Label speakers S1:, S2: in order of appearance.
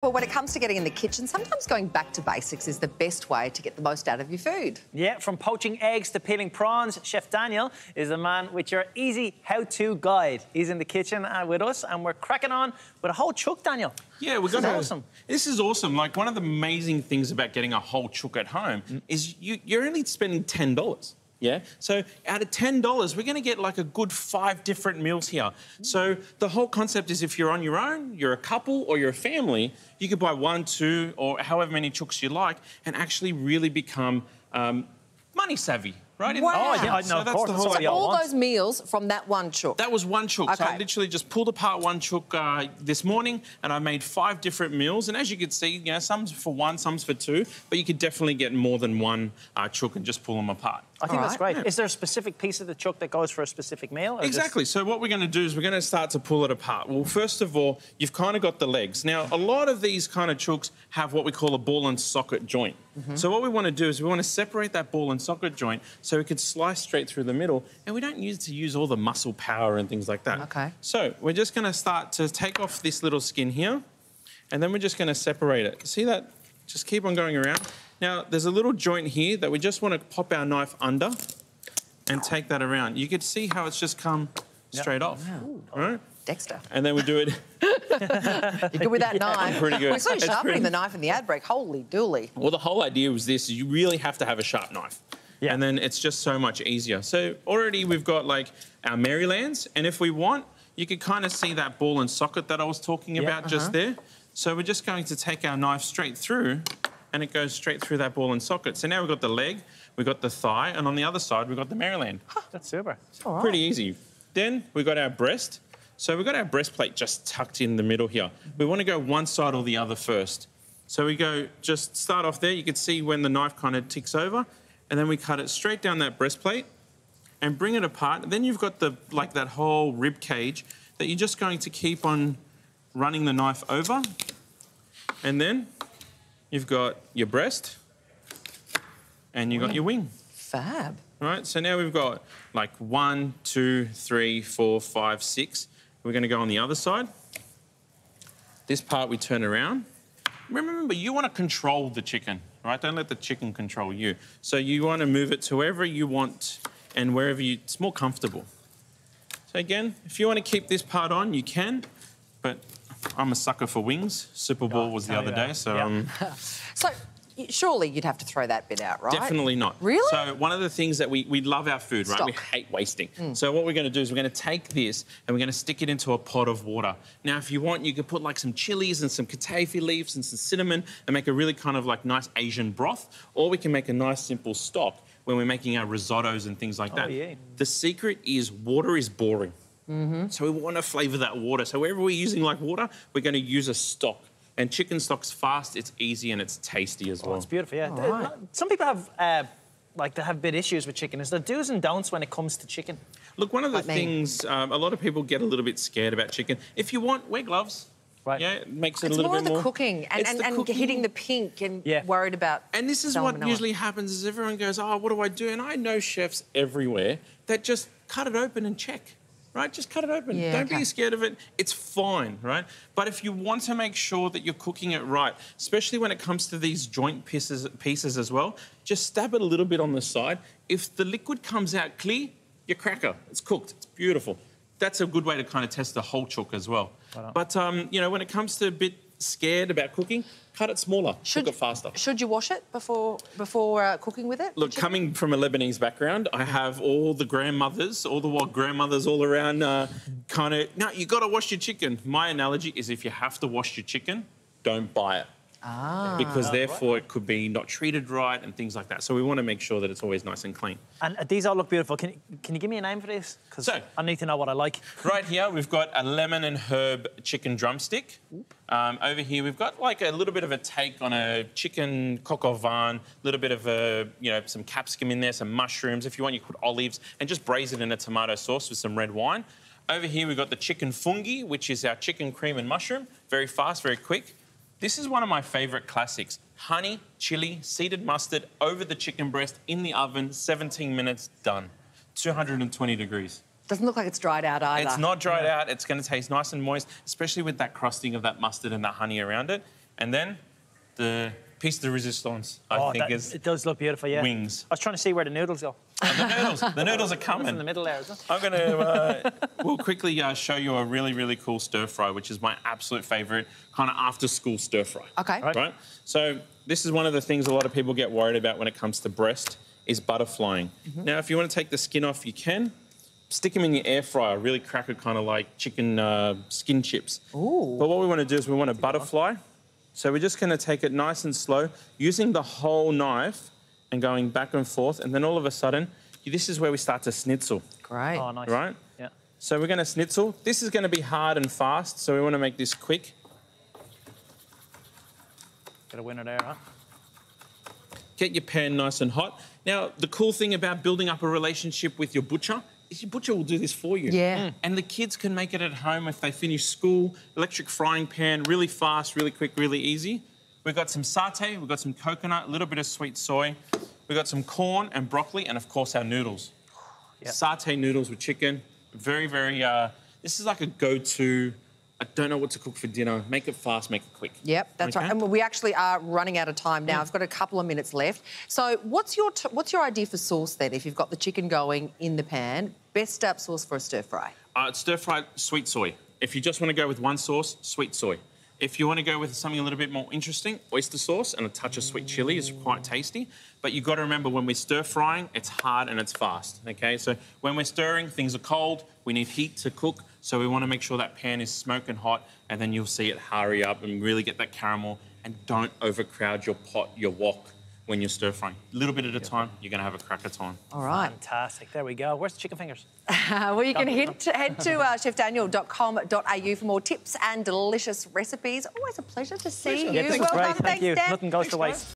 S1: Well, when it comes to getting in the kitchen, sometimes going back to basics is the best way to get the most out of your food.
S2: Yeah, from poaching eggs to peeling prawns, Chef Daniel is the man with your easy how-to guide. He's in the kitchen with us, and we're cracking on with a whole chook, Daniel.
S3: Yeah, we're going to... Awesome. This is awesome. Like, one of the amazing things about getting a whole chook at home is you're only spending $10. Yeah, so out of $10, we're going to get like a good 5 different meals here. So the whole concept is if you're on your own, you're a couple or you're a family, you could buy 1, 2 or however many chooks you like and actually really become money savvy. Right?
S1: Wow.
S2: Oh, yeah, no,
S3: so
S2: of
S3: that's
S2: course.
S3: the whole
S1: So all those meals from that one chook?
S3: That was one chook.
S1: Okay.
S3: So I literally just pulled apart one chook this morning and I made 5 different meals. And as you can see, you know, some's for 1, some's for 2, but you could definitely get more than one chook and just pull them apart.
S2: I think that's great. Yeah. Is there a specific piece of the chook that goes for a specific meal?
S3: Exactly. So what we're going to do is we're going to start to pull it apart. Well, first of all, you've kind of got the legs. Now, a lot of these kind of chooks have what we call a ball and socket joint. So what we want to do is we want to separate that ball and socket joint so we could slice straight through the middle, and we don't use all the muscle power and things like that.
S1: Okay.
S3: So we're just going to start to take off this little skin here, and then we're just going to separate it. See that? Just keep on going around. Now, there's a little joint here that we just want to pop our knife under and take that around. You can see how it's just come straight off.
S1: Wow.
S3: All right?
S1: Dexter.
S3: And then we do it...
S1: You're good with that knife.
S3: Pretty good.
S1: We're so sharpening the knife in the ad break. Holy dooly.
S3: Well, the whole idea was this. You really have to have a sharp knife. Yeah. And then it's just so much easier. So already we've got, like, our Marylands. And if we want, you could kind of see that ball and socket that I was talking about just there. So we're just going to take our knife straight through, and it goes straight through that ball and socket. So now we've got the leg, we've got the thigh, and on the other side, we've got the Maryland.
S2: That's super.
S1: All right.
S3: Pretty easy. Then we've got our breast. So we've got our breastplate just tucked in the middle here. We want to go one side or the other first. So we go, just start off there. You can see when the knife kind of ticks over, and then we cut it straight down that breastplate and bring it apart. And then you've got the, like, that whole rib cage that you're just going to keep on running the knife over. And then you've got your breast and you've got your wing.
S1: Fab.
S3: Right, so now we've got like 1, 2, 3, 4, 5, 6. We're going to go on the other side. This part we turn around. Remember, you want to control the chicken, right? Don't let the chicken control you. So you want to move it to wherever you want and wherever it's more comfortable. So again, if you want to keep this part on, you can, but I'm a sucker for wings. Super Bowl was the other day, so...
S1: So surely you'd have to throw that bit out, right?
S3: Definitely not.
S1: Really?
S3: So one of the things that we love our food, right?
S1: Stop.
S3: We hate wasting. So what we're going to do is we're going to take this and we're going to stick it into a pot of water. Now, if you want, you could put like some chilies and some katafi leaves and some cinnamon and make a really kind of like nice Asian broth, or we can make a nice simple stock when we're making our risottos and things like that.
S2: Yeah.
S3: The secret is water is boring. So we want to flavour that water. So wherever we're using like water, we're going to use a stock. And chicken stock's fast, it's easy, and it's tasty as well.
S2: It's beautiful, yeah.
S1: Right.
S2: Some people have, they have bit issues with chicken. Is there do's and don'ts when it comes to chicken?
S3: Look, one of the things, a lot of people get a little bit scared about chicken. If you want, wear gloves.
S2: Right.
S3: Yeah, it makes it
S1: It's
S3: a little
S1: more
S3: bit more...
S1: the cooking and hitting the pink and worried about...
S3: And this is what usually happens is everyone goes, oh, what do I do? And I know chefs everywhere that just cut it open and check. Right, just cut it open.
S1: Yeah,
S3: Don't be scared of it. It's fine, right? But if you want to make sure that you're cooking it right, especially when it comes to these joint pieces as well, just stab it a little bit on the side. If the liquid comes out clear, your cracker, it's cooked. It's beautiful. That's a good way to kind of test the whole chook as well. But, you know, when it comes to a bit scared about cooking, cut it smaller, cook it faster.
S1: Should you wash it before cooking with it?
S3: Look, coming from a Lebanese background, I have all the grandmothers, all the grandmothers all around kind of, no, you got to wash your chicken. My analogy is if you have to wash your chicken, don't buy it. Because therefore it could be not treated right and things like that. So we want to make sure that it's always nice and clean.
S2: And these all look beautiful. Can you give me a name for this? Because I need to know what I like.
S3: Right here, we've got a lemon and herb chicken drumstick. Over here, we've got like a little bit of a take on a chicken coq au vin, a little bit of some capsicum in there, some mushrooms. If you want, you could put olives and just braise it in a tomato sauce with some red wine. Over here, we've got the chicken fungi, which is our chicken cream and mushroom. Very fast, very quick. This is one of my favourite classics. Honey, chilli, seeded mustard over the chicken breast in the oven, 17 minutes, done. 220 degrees.
S1: Doesn't look like it's dried out either.
S3: It's not dried out. It's going to taste nice and moist, especially with that crusting of that mustard and that honey around it. And then the piece de resistance, I think, is
S2: it does look beautiful, yeah.
S3: wings.
S2: I was trying to see where the noodles go.
S3: The noodles are
S2: It's
S3: coming.
S2: in the middle there, isn't it?
S3: I'm going to, we'll quickly show you a really, really cool stir fry, which is my absolute favourite kind of after-school stir fry.
S1: Okay.
S3: Right? So this is one of the things a lot of people get worried about when it comes to breast, is butterflying. Now, if you want to take the skin off, you can. Stick them in your air fryer, really crack it kind of like chicken skin chips.
S1: Ooh.
S3: But what we want to do is we want to butterfly. So we're just going to take it nice and slow, using the whole knife and going back and forth. And then all of a sudden, this is where we start to schnitzel.
S1: Great.
S2: Oh, nice.
S3: Right?
S2: Yeah.
S3: So we're going to schnitzel. This is going to be hard and fast, so we want to make this quick.
S2: Get a winner there, huh?
S3: Get your pan nice and hot. Now, the cool thing about building up a relationship with your butcher is your butcher will do this for you.
S1: Yeah.
S3: And the kids can make it at home if they finish school. Electric frying pan, really fast, really quick, really easy. We've got some satay, we've got some coconut, a little bit of sweet soy. We've got some corn and broccoli, and of course our noodles.
S2: Yep.
S3: Satay noodles with chicken. Very, very, this is like a go-to. I don't know what to cook for dinner. Make it fast, make it quick.
S1: Yep, that's right. And we actually are running out of time now. I've got a couple of minutes left. So what's your idea for sauce then, if you've got the chicken going in the pan? Best sauce for a stir-fry?
S3: Stir-fried sweet soy. If you just want to go with one sauce, sweet soy. If you want to go with something a little bit more interesting, oyster sauce and a touch of sweet chilli is quite tasty. But you've got to remember, when we're stir-frying, it's hard and it's fast, OK? So when we're stirring, things are cold, we need heat to cook, so we want to make sure that pan is smoking hot, and then you'll see it hurry up and really get that caramel, and don't overcrowd your pot, your wok, when you're stir-frying. A little bit at a time, you're going to have a cracker time.
S1: All right.
S2: Fantastic. There we go. Where's the chicken fingers?
S1: Well, you can head to chefdaniel.com.au for more tips and delicious recipes. Always a pleasure to see you.
S2: Yeah, this was
S1: Well
S2: great.
S1: done.
S2: Thank
S1: Thanks,
S2: you.
S1: Dan.
S2: Nothing goes to waste.